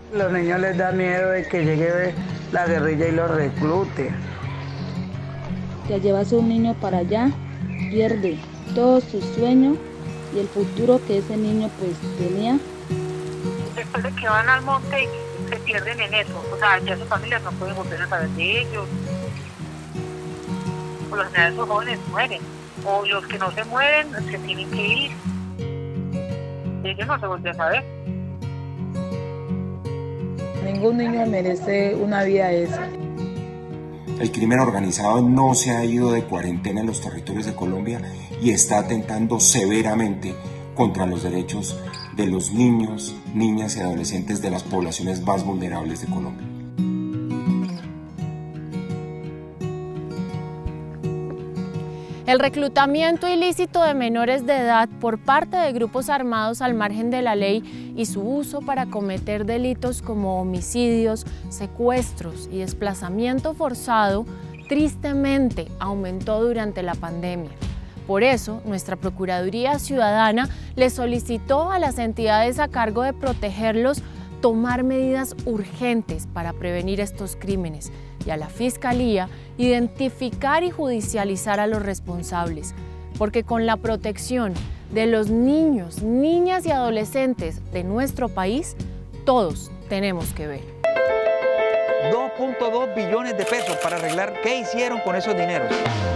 Los niños les da miedo de que llegue la guerrilla y los reclute. Que llevas un niño para allá, pierde todos sus sueños y el futuro que ese niño pues tenía. Después de que van al monte y se pierden en eso, o sea, ya sus familias no pueden volver a saber de ellos. Por lo general esos jóvenes mueren, o los que no se mueren se tienen que ir. Ellos no se vuelven a saber. Ningún niño merece una vida esa. El crimen organizado no se ha ido de cuarentena en los territorios de Colombia y está atentando severamente contra los derechos de los niños, niñas y adolescentes de las poblaciones más vulnerables de Colombia. El reclutamiento ilícito de menores de edad por parte de grupos armados al margen de la ley y su uso para cometer delitos como homicidios, secuestros y desplazamiento forzado tristemente aumentó durante la pandemia. Por eso, nuestra Procuraduría Ciudadana le solicitó a las entidades a cargo de protegerlos tomar medidas urgentes para prevenir estos crímenes y a la Fiscalía identificar y judicializar a los responsables, porque con la protección de los niños, niñas y adolescentes de nuestro país, todos tenemos que ver. 2.2 billones de pesos para arreglar qué hicieron con esos dineros.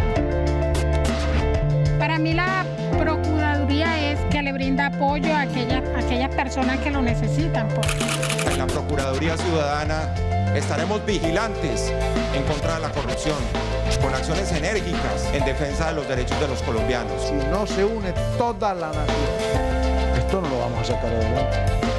Para mí la Procuraduría es que le brinda apoyo a aquellas personas que lo necesitan. En la Procuraduría Ciudadana estaremos vigilantes en contra de la corrupción, con acciones enérgicas en defensa de los derechos de los colombianos. Si no se une toda la nación, esto no lo vamos a sacar adelante.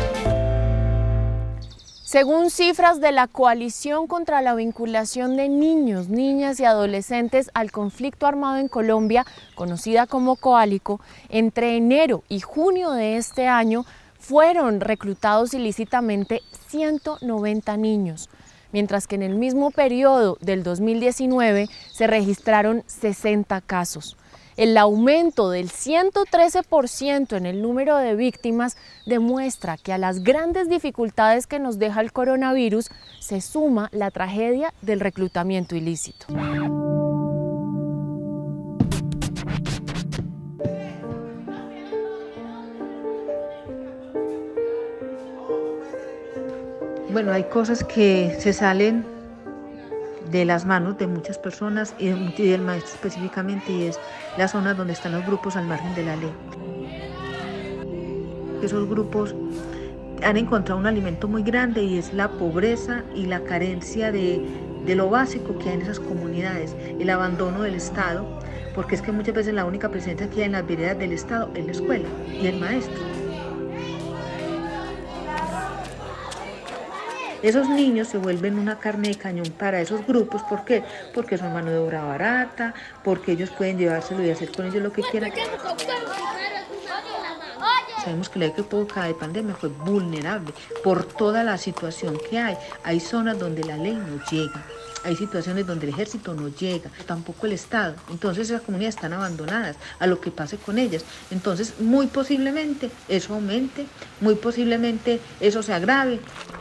Según cifras de la Coalición contra la Vinculación de Niños, Niñas y Adolescentes al Conflicto Armado en Colombia, conocida como Coalico, entre enero y junio de este año fueron reclutados ilícitamente 190 niños, mientras que en el mismo periodo del 2019 se registraron 60 casos. El aumento del 113% en el número de víctimas demuestra que a las grandes dificultades que nos deja el coronavirus se suma la tragedia del reclutamiento ilícito. Bueno, hay cosas que se salen de las manos de muchas personas y del maestro específicamente, y es la zona donde están los grupos al margen de la ley. Esos grupos han encontrado un alimento muy grande y es la pobreza y la carencia de lo básico que hay en esas comunidades, el abandono del Estado, porque es que muchas veces la única presencia que hay en las veredas del Estado es la escuela y el maestro. Esos niños se vuelven una carne de cañón para esos grupos. ¿Por qué? Porque son mano de obra barata, porque ellos pueden llevárselo y hacer con ellos lo que quieran. Sabemos que la época de pandemia fue vulnerable por toda la situación que hay. Hay zonas donde la ley no llega, hay situaciones donde el ejército no llega, tampoco el Estado. Entonces esas comunidades están abandonadas a lo que pase con ellas. Entonces muy posiblemente eso aumente, muy posiblemente eso se agrave.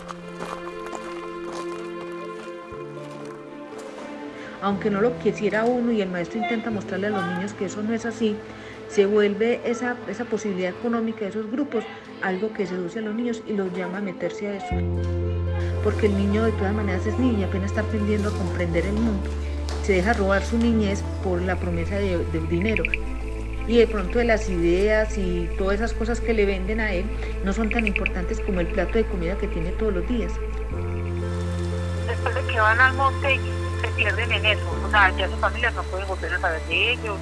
Aunque no lo quisiera uno y el maestro intenta mostrarle a los niños que eso no es así, se vuelve esa posibilidad económica de esos grupos algo que seduce a los niños y los llama a meterse a eso. Porque el niño de todas maneras es niño y apenas está aprendiendo a comprender el mundo. Se deja robar su niñez por la promesa del dinero. Y de pronto de las ideas y todas esas cosas que le venden a él no son tan importantes como el plato de comida que tiene todos los días. Después de que van al monte se pierden en eso, o sea, ya sus familias no pueden volver a saber de ellos.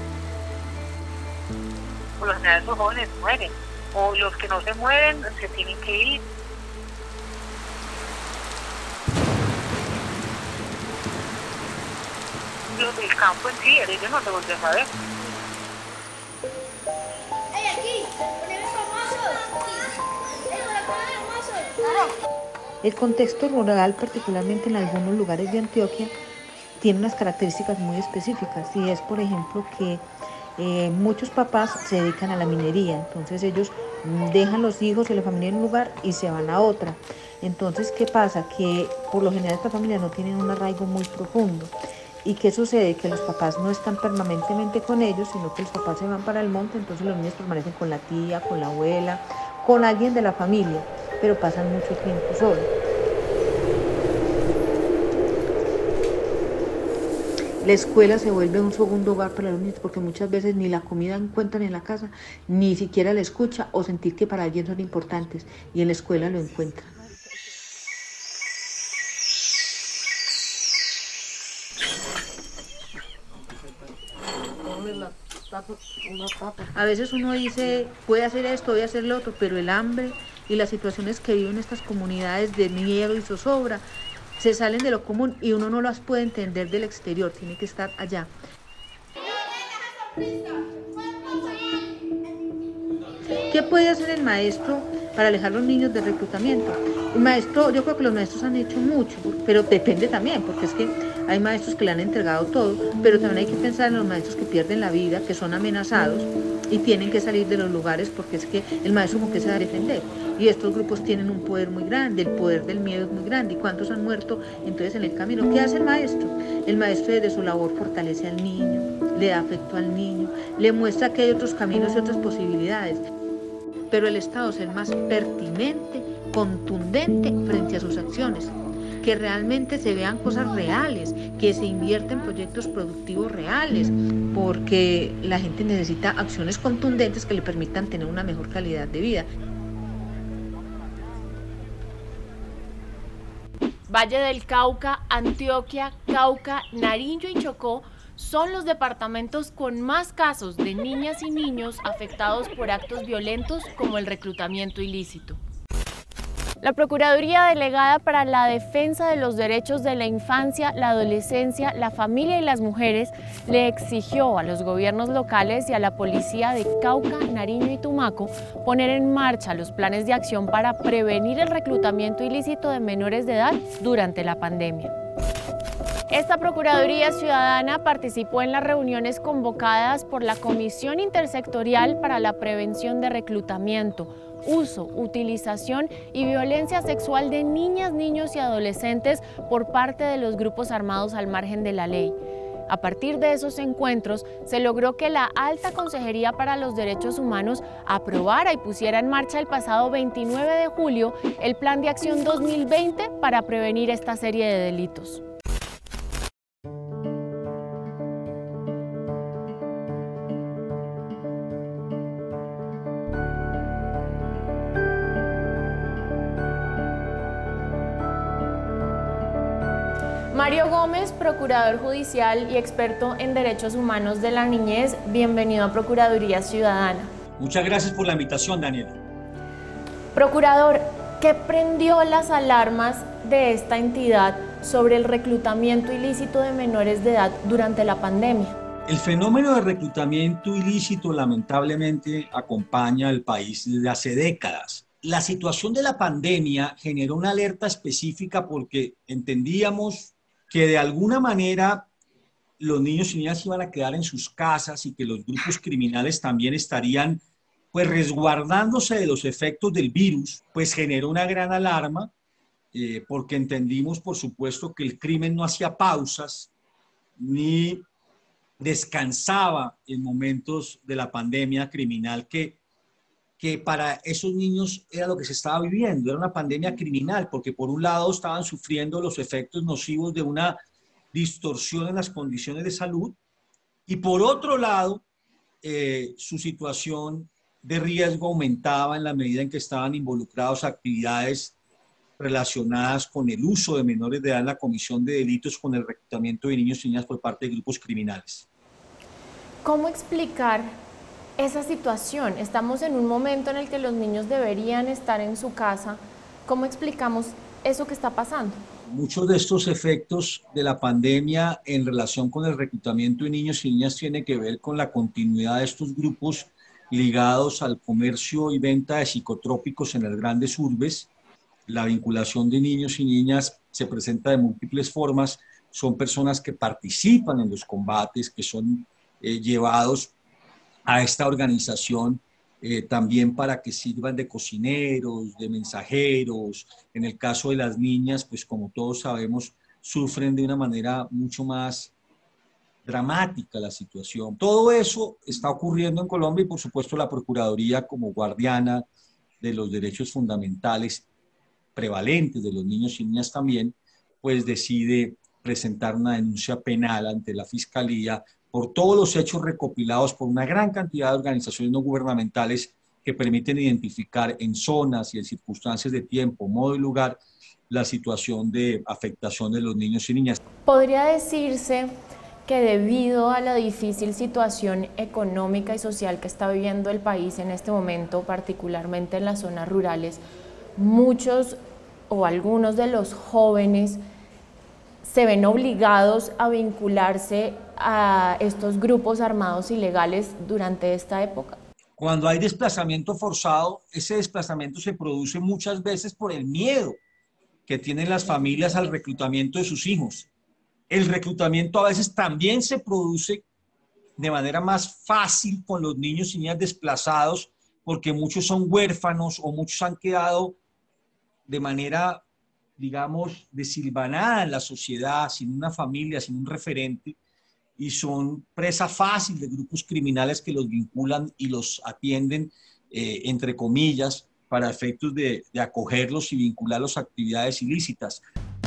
Por lo general esos jóvenes mueren, o los que no se mueren se tienen que ir. Los del campo en sí, ellos no se vuelven a saber. El contexto rural, particularmente en algunos lugares de Antioquia, tiene unas características muy específicas, y es, por ejemplo, que muchos papás se dedican a la minería. Entonces ellos dejan los hijos y la familia en un lugar y se van a otra. Entonces, ¿qué pasa? Que por lo general estas familias no tienen un arraigo muy profundo. ¿Y qué sucede? Que los papás no están permanentemente con ellos, sino que los papás se van para el monte, entonces los niños permanecen con la tía, con la abuela, con alguien de la familia, pero pasan mucho tiempo solos. La escuela se vuelve un segundo hogar para los niños porque muchas veces ni la comida encuentran en la casa, ni siquiera la escucha o sentir que para alguien son importantes, y en la escuela lo encuentran. A veces uno dice, puede hacer esto, voy a hacer lo otro, pero el hambre y las situaciones que viven estas comunidades de miedo y zozobra se salen de lo común y uno no las puede entender del exterior, tiene que estar allá. ¿Qué puede hacer el maestro para alejar a los niños del reclutamiento? El maestro, yo creo que los maestros han hecho mucho, pero depende también, porque es que hay maestros que le han entregado todo, pero también hay que pensar en los maestros que pierden la vida, que son amenazados y tienen que salir de los lugares porque es que el maestro como que se va a defender. Y estos grupos tienen un poder muy grande, el poder del miedo es muy grande. ¿Y cuántos han muerto entonces en el camino? ¿Qué hace el maestro? El maestro desde su labor fortalece al niño, le da afecto al niño, le muestra que hay otros caminos y otras posibilidades. Pero el Estado es el más pertinente, contundente frente a sus acciones, que realmente se vean cosas reales, que se invierten en proyectos productivos reales, porque la gente necesita acciones contundentes que le permitan tener una mejor calidad de vida. Valle del Cauca, Antioquia, Cauca, Nariño y Chocó son los departamentos con más casos de niñas y niños afectados por actos violentos como el reclutamiento ilícito. La Procuraduría Delegada para la Defensa de los Derechos de la Infancia, la Adolescencia, la Familia y las Mujeres le exigió a los gobiernos locales y a la policía de Cauca, Nariño y Tumaco poner en marcha los planes de acción para prevenir el reclutamiento ilícito de menores de edad durante la pandemia. Esta Procuraduría Ciudadana participó en las reuniones convocadas por la Comisión Intersectorial para la Prevención de Reclutamiento, Uso, Utilización y Violencia Sexual de Niñas, Niños y Adolescentes por parte de los grupos armados al margen de la ley. A partir de esos encuentros, se logró que la Alta Consejería para los Derechos Humanos aprobara y pusiera en marcha el pasado 29 de julio el Plan de Acción 2020 para prevenir esta serie de delitos. Mario Gómez, procurador judicial y experto en derechos humanos de la niñez, bienvenido a Procuraduría Ciudadana. Muchas gracias por la invitación, Daniela. Procurador, ¿qué prendió las alarmas de esta entidad sobre el reclutamiento ilícito de menores de edad durante la pandemia? El fenómeno de reclutamiento ilícito lamentablemente acompaña al país desde hace décadas. La situación de la pandemia generó una alerta específica porque entendíamos que de alguna manera los niños y niñas iban a quedar en sus casas y que los grupos criminales también estarían pues resguardándose de los efectos del virus, pues generó una gran alarma porque entendimos por supuesto que el crimen no hacía pausas ni descansaba en momentos de la pandemia criminal que para esos niños era lo que se estaba viviendo, era una pandemia criminal, porque por un lado estaban sufriendo los efectos nocivos de una distorsión en las condiciones de salud y por otro lado su situación de riesgo aumentaba en la medida en que estaban involucrados actividades relacionadas con el uso de menores de edad en la comisión de delitos con el reclutamiento de niños y niñas por parte de grupos criminales. ¿Cómo explicar esa situación? Estamos en un momento en el que los niños deberían estar en su casa. ¿Cómo explicamos eso que está pasando? Muchos de estos efectos de la pandemia en relación con el reclutamiento de niños y niñas tiene que ver con la continuidad de estos grupos ligados al comercio y venta de psicotrópicos en las grandes urbes. La vinculación de niños y niñas se presenta de múltiples formas. Son personas que participan en los combates, que son llevados a esta organización también para que sirvan de cocineros, de mensajeros. En el caso de las niñas, pues como todos sabemos, sufren de una manera mucho más dramática la situación. Todo eso está ocurriendo en Colombia y por supuesto la Procuraduría, como guardiana de los derechos fundamentales prevalentes de los niños y niñas también, pues decide presentar una denuncia penal ante la Fiscalía por todos los hechos recopilados por una gran cantidad de organizaciones no gubernamentales que permiten identificar en zonas y en circunstancias de tiempo, modo y lugar la situación de afectación de los niños y niñas. Podría decirse que debido a la difícil situación económica y social que está viviendo el país en este momento, particularmente en las zonas rurales, muchos o algunos de los jóvenes se ven obligados a vincularse a estos grupos armados ilegales durante esta época. Cuando hay desplazamiento forzado, ese desplazamiento se produce muchas veces por el miedo que tienen las familias al reclutamiento de sus hijos. El reclutamiento a veces también se produce de manera más fácil con los niños y niñas desplazados, porque muchos son huérfanos o muchos han quedado de manera, digamos, desilvanada en la sociedad, sin una familia, sin un referente, y son presa fácil de grupos criminales que los vinculan y los atienden, entre comillas, para efectos de acogerlos y vincularlos a actividades ilícitas.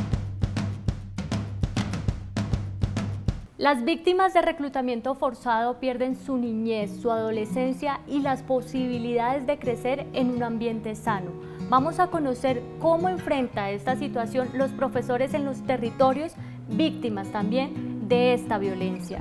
Las víctimas de reclutamiento forzado pierden su niñez, su adolescencia y las posibilidades de crecer en un ambiente sano. Vamos a conocer cómo enfrenta esta situación los profesores en los territorios, víctimas también de esta violencia.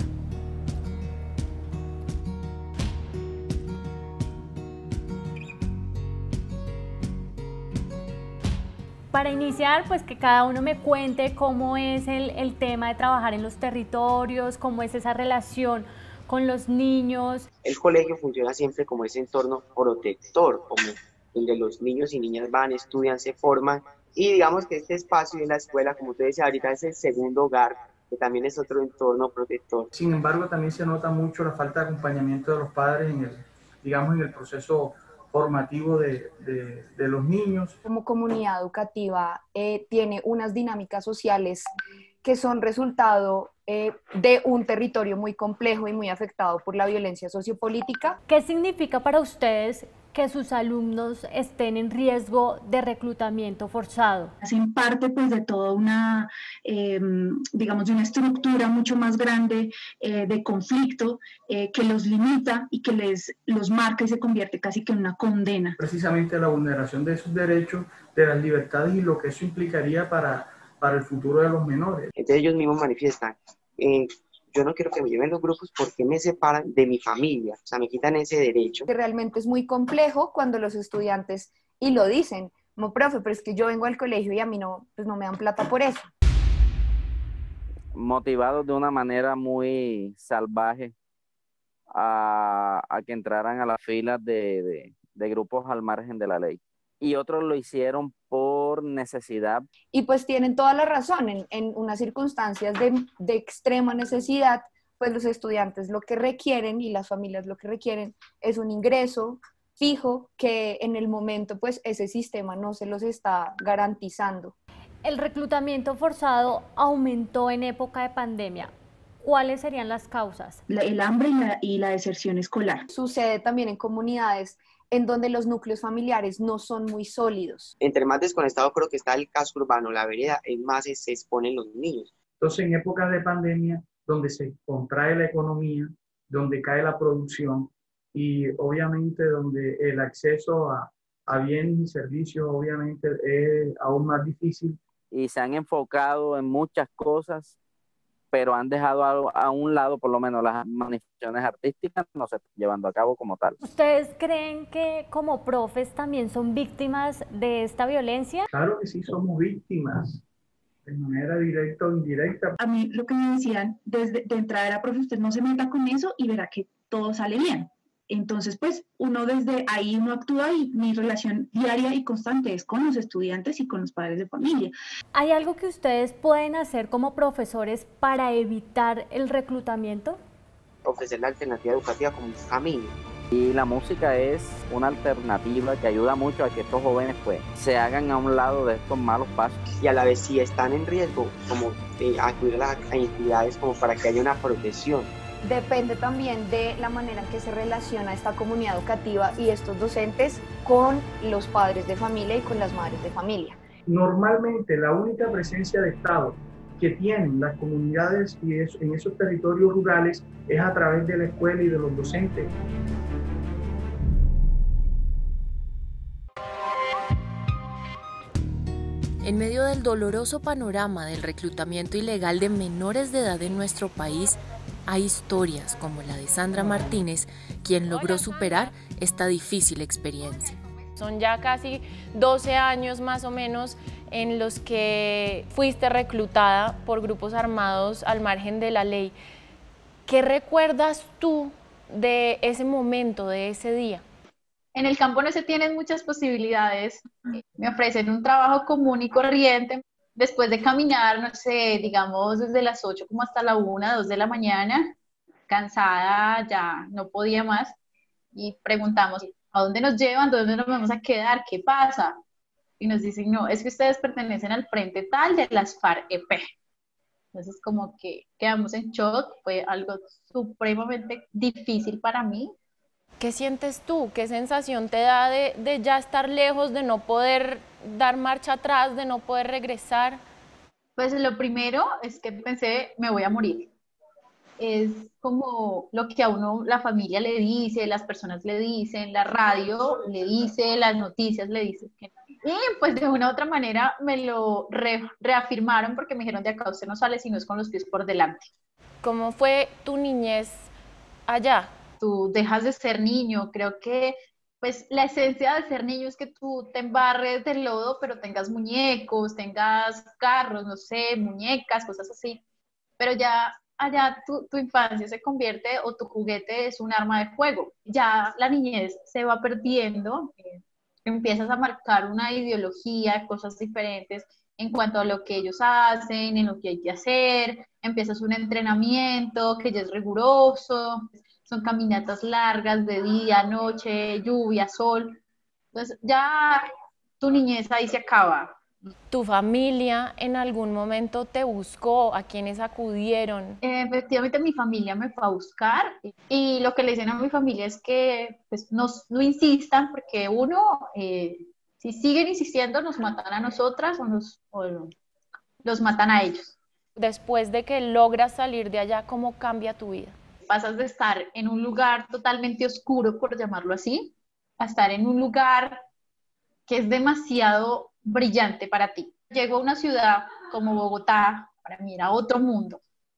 Para iniciar, pues que cada uno me cuente cómo es el tema de trabajar en los territorios, cómo es esa relación con los niños. El colegio funciona siempre como ese entorno protector, como donde los niños y niñas van, estudian, se forman, y digamos que este espacio en la escuela, como usted decía ahorita, es el segundo hogar, que también es otro entorno protector. Sin embargo, también se nota mucho la falta de acompañamiento de los padres en el proceso formativo de los niños. Como comunidad educativa tiene unas dinámicas sociales que son resultado de un territorio muy complejo y muy afectado por la violencia sociopolítica. ¿Qué significa para ustedes que sus alumnos estén en riesgo de reclutamiento forzado? Hacen parte pues de toda una, digamos, de una estructura mucho más grande de conflicto que los limita y que los marca y se convierte casi que en una condena. Precisamente la vulneración de sus derechos, de las libertades y lo que eso implicaría para el futuro de los menores. Entonces ellos mismos manifiestan, yo no quiero que me lleven los grupos porque me separan de mi familia, o sea, me quitan ese derecho. Que realmente es muy complejo cuando los estudiantes, y lo dicen, como profe, pero es que yo vengo al colegio y a mí no, pues no me dan plata por eso. Motivados de una manera muy salvaje a que entraran a las filas de grupos al margen de la ley. Y otros lo hicieron por necesidad. Y pues tienen toda la razón, en unas circunstancias de extrema necesidad, pues los estudiantes lo que requieren y las familias lo que requieren es un ingreso fijo que en el momento pues ese sistema no se los está garantizando. El reclutamiento forzado aumentó en época de pandemia. ¿Cuáles serían las causas? El hambre y la deserción escolar. Sucede también en comunidades en donde los núcleos familiares no son muy sólidos. Entre más desconectado creo que está el casco urbano, la vereda, es más se exponen los niños. Entonces, en épocas de pandemia, donde se contrae la economía, donde cae la producción y obviamente donde el acceso a bienes y servicios obviamente es aún más difícil. Y se han enfocado en muchas cosas, pero han dejado a un lado, por lo menos las manifestaciones artísticas no se están llevando a cabo como tal. ¿Ustedes creen que como profes también son víctimas de esta violencia? Claro que sí, somos víctimas, de manera directa o indirecta. A mí lo que me decían de entrada era, profe, usted no se meta con eso y verá que todo sale bien. Entonces, pues, uno desde ahí uno actúa y mi relación diaria y constante es con los estudiantes y con los padres de familia. ¿Hay algo que ustedes pueden hacer como profesores para evitar el reclutamiento? Ofrecer la alternativa educativa como un camino. Y la música es una alternativa que ayuda mucho a que estos jóvenes pues se hagan a un lado de estos malos pasos. Y a la vez, si están en riesgo, como acudir a entidades como para que haya una protección. Depende también de la manera en que se relaciona esta comunidad educativa y estos docentes con los padres de familia y con las madres de familia. Normalmente la única presencia de Estado que tienen las comunidades y en esos territorios rurales es a través de la escuela y de los docentes. En medio del doloroso panorama del reclutamiento ilegal de menores de edad en nuestro país, hay historias como la de Sandra Martínez, quien logró superar esta difícil experiencia. Son ya casi 12 años más o menos en los que fuiste reclutada por grupos armados al margen de la ley. ¿Qué recuerdas tú de ese momento, de ese día? En el campo no se tienen muchas posibilidades. Me ofrecen un trabajo común y corriente. Después de caminar, no sé, digamos desde las 8 como hasta la 1, 2 de la mañana, cansada, ya no podía más, y preguntamos, ¿a dónde nos llevan? ¿Dónde nos vamos a quedar? ¿Qué pasa? Y nos dicen, no, es que ustedes pertenecen al frente tal de las FARC-EP. Entonces como que quedamos en shock, fue algo supremamente difícil para mí. ¿Qué sientes tú? ¿Qué sensación te da de ya estar lejos, de no poder dar marcha atrás, de no poder regresar? Pues lo primero es que pensé, me voy a morir. Es como lo que a uno la familia le dice, las personas le dicen, la radio le dice, las noticias le dicen. Y pues de una u otra manera me lo reafirmaron porque me dijeron, de acá usted no sale si no es con los pies por delante. ¿Cómo fue tu niñez allá? Tú dejas de ser niño, creo que pues la esencia de ser niño es que tú te embarres del lodo, pero tengas muñecos, tengas carros, no sé, muñecas, cosas así, pero ya allá tu infancia se convierte, o tu juguete es un arma de fuego. Ya la niñez se va perdiendo, empiezas a marcar una ideología, cosas diferentes en cuanto a lo que ellos hacen, en lo que hay que hacer, empiezas un entrenamiento que ya es riguroso, son caminatas largas de día, noche, lluvia, sol. Entonces ya tu niñez ahí se acaba. ¿Tu familia en algún momento te buscó? ¿A quiénes acudieron? Efectivamente mi familia me fue a buscar y lo que le dicen a mi familia es que pues, no insistan porque uno, si siguen insistiendo nos matan a nosotras o los matan a ellos. Después de que logras salir de allá, ¿cómo cambia tu vida? Pasas de estar en un lugar totalmente oscuro, por llamarlo así, a estar en un lugar que es demasiado brillante para ti. Llego a una ciudad como Bogotá, para mí era otro mundo,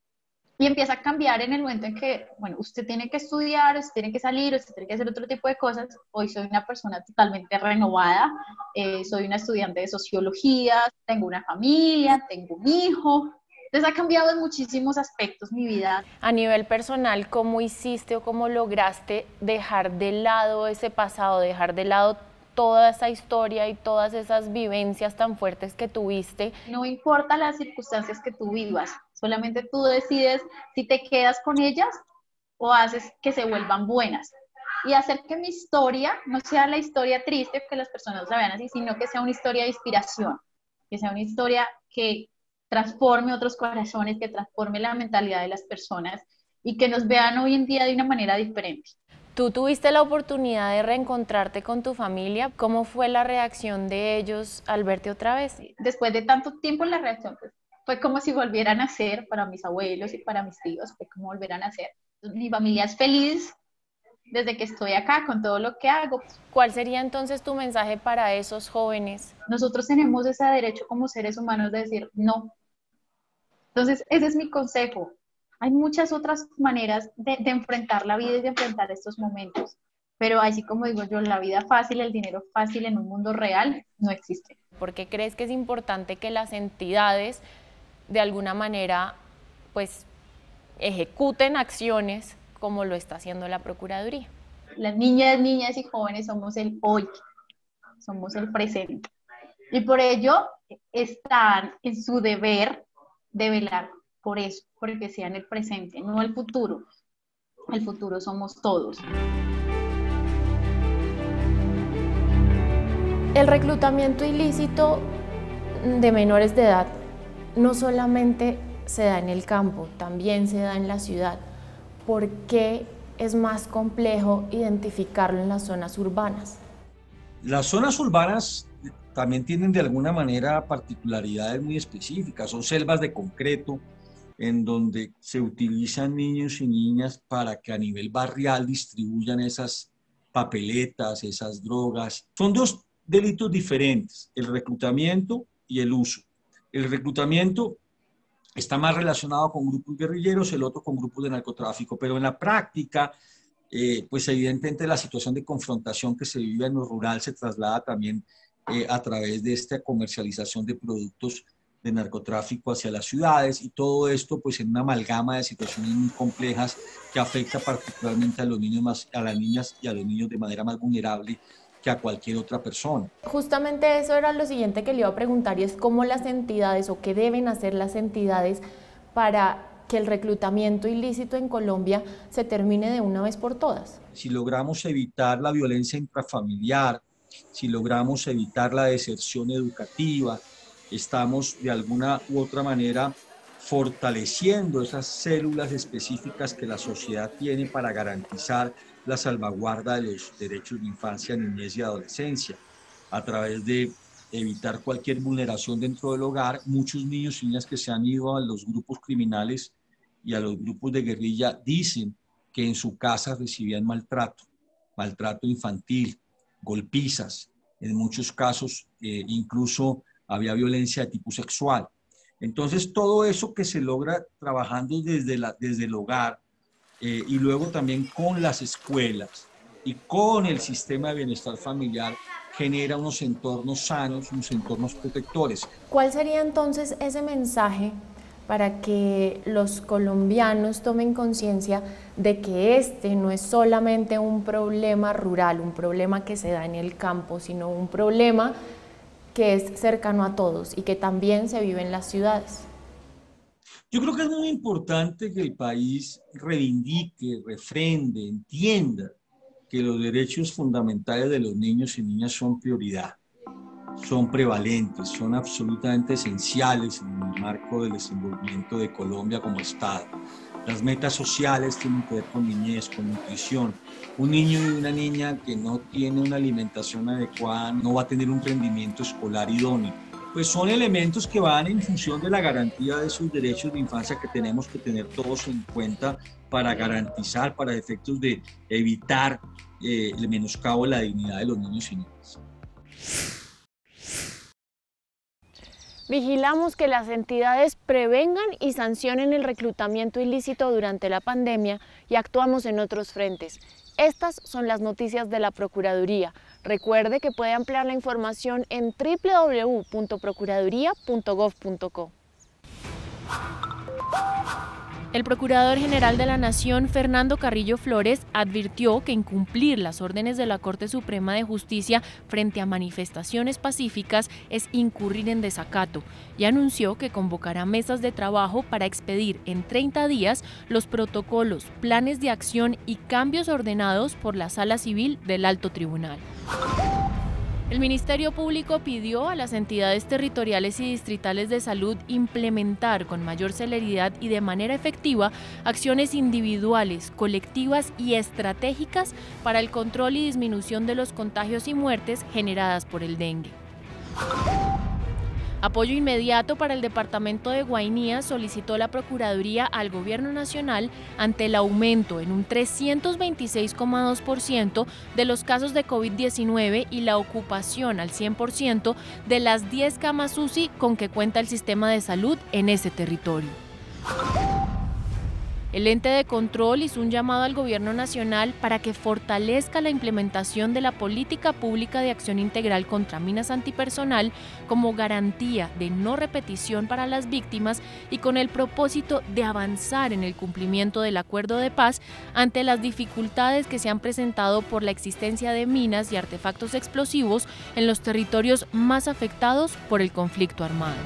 y empieza a cambiar en el momento en que, bueno, usted tiene que estudiar, usted tiene que salir, usted tiene que hacer otro tipo de cosas. Hoy soy una persona totalmente renovada, soy una estudiante de sociología, tengo una familia, tengo un hijo. Entonces ha cambiado en muchísimos aspectos mi vida. A nivel personal, ¿cómo hiciste o cómo lograste dejar de lado ese pasado, dejar de lado toda esa historia y todas esas vivencias tan fuertes que tuviste? No importa las circunstancias que tú vivas, solamente tú decides si te quedas con ellas o haces que se vuelvan buenas. Y hacer que mi historia no sea la historia triste, que las personas la vean así, sino que sea una historia de inspiración, que sea una historia que transforme otros corazones, que transforme la mentalidad de las personas y que nos vean hoy en día de una manera diferente. ¿Tú tuviste la oportunidad de reencontrarte con tu familia? ¿Cómo fue la reacción de ellos al verte otra vez? Después de tanto tiempo la reacción fue como si volvieran a nacer. Para mis abuelos y para mis tíos fue como volver a nacer. Mi familia es feliz desde que estoy acá con todo lo que hago. ¿Cuál sería entonces tu mensaje para esos jóvenes? Nosotros tenemos ese derecho como seres humanos de decir no. Entonces ese es mi consejo. Hay muchas otras maneras de enfrentar la vida y de enfrentar estos momentos, pero así como digo yo, la vida fácil, el dinero fácil en un mundo real no existe. ¿Por qué crees que es importante que las entidades de alguna manera pues ejecuten acciones como lo está haciendo la Procuraduría? Las niñas y jóvenes somos el hoy, somos el presente, y por ello están en su deber de velar por eso, porque sea en el presente, no el futuro. El futuro somos todos. El reclutamiento ilícito de menores de edad no solamente se da en el campo, también se da en la ciudad. ¿Por qué es más complejo identificarlo en las zonas urbanas? Las zonas urbanas también tienen de alguna manera particularidades muy específicas, son selvas de concreto en donde se utilizan niños y niñas para que a nivel barrial distribuyan esas papeletas, esas drogas. Son dos delitos diferentes, el reclutamiento y el uso. El reclutamiento está más relacionado con grupos guerrilleros, el otro con grupos de narcotráfico, pero en la práctica, pues evidentemente la situación de confrontación que se vive en lo rural se traslada también a través de esta comercialización de productos de narcotráfico hacia las ciudades, y todo esto pues en una amalgama de situaciones muy complejas que afecta particularmente a los niños a las niñas y a los niños de manera más vulnerable que a cualquier otra persona. Justamente eso era lo siguiente que le iba a preguntar, y es cómo las entidades o qué deben hacer las entidades para que el reclutamiento ilícito en Colombia se termine de una vez por todas. Si logramos evitar la violencia intrafamiliar, si logramos evitar la deserción educativa, estamos de alguna u otra manera fortaleciendo esas células específicas que la sociedad tiene para garantizar la salvaguarda de los derechos de infancia, niñez y adolescencia. A través de evitar cualquier vulneración dentro del hogar, muchos niños y niñas que se han ido a los grupos criminales y a los grupos de guerrilla dicen que en su casa recibían maltrato infantil, golpizas, en muchos casos incluso había violencia de tipo sexual. Entonces todo eso que se logra trabajando desde el hogar, y luego también con las escuelas y con el sistema de bienestar familiar, genera unos entornos sanos, unos entornos protectores. ¿Cuál sería entonces ese mensaje para que los colombianos tomen conciencia de que este no es solamente un problema rural, un problema que se da en el campo, sino un problema que es cercano a todos y que también se vive en las ciudades? Yo creo que es muy importante que el país reivindique, refrende, entienda que los derechos fundamentales de los niños y niñas son prioridad, son prevalentes, son absolutamente esenciales en el marco del desenvolvimiento de Colombia como Estado. Las metas sociales tienen que ver con niñez, con nutrición. Un niño y una niña que no tiene una alimentación adecuada no va a tener un rendimiento escolar idóneo. Pues son elementos que van en función de la garantía de esos derechos de infancia que tenemos que tener todos en cuenta para garantizar, para efectos de evitar el menoscabo de la dignidad de los niños y niñas. Vigilamos que las entidades prevengan y sancionen el reclutamiento ilícito durante la pandemia y actuamos en otros frentes. Estas son las noticias de la Procuraduría. Recuerde que puede ampliar la información en www.procuraduría.gov.co. El Procurador General de la Nación, Fernando Carrillo Flores, advirtió que incumplir las órdenes de la Corte Suprema de Justicia frente a manifestaciones pacíficas es incurrir en desacato, y anunció que convocará mesas de trabajo para expedir en 30 días los protocolos, planes de acción y cambios ordenados por la Sala Civil del Alto Tribunal. El Ministerio Público pidió a las entidades territoriales y distritales de salud implementar con mayor celeridad y de manera efectiva acciones individuales, colectivas y estratégicas para el control y disminución de los contagios y muertes generadas por el dengue. Apoyo inmediato para el departamento de Guainía solicitó la Procuraduría al Gobierno Nacional ante el aumento en un 326,2% de los casos de COVID-19 y la ocupación al 100% de las 10 camas UCI con que cuenta el sistema de salud en ese territorio. El ente de control hizo un llamado al Gobierno Nacional para que fortalezca la implementación de la política pública de acción integral contra minas antipersonal como garantía de no repetición para las víctimas y con el propósito de avanzar en el cumplimiento del acuerdo de paz ante las dificultades que se han presentado por la existencia de minas y artefactos explosivos en los territorios más afectados por el conflicto armado.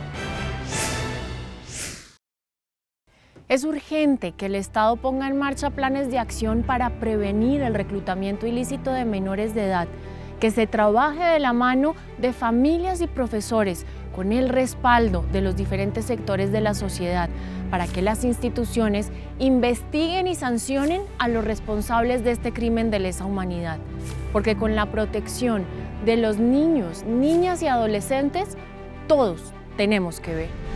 Es urgente que el Estado ponga en marcha planes de acción para prevenir el reclutamiento ilícito de menores de edad que se trabaje de la mano de familias y profesores con el respaldo de los diferentes sectores de la sociedad para que las instituciones investiguen y sancionen a los responsables de este crimen de lesa humanidad. Porque con la protección de los niños, niñas y adolescentes, todos tenemos que ver.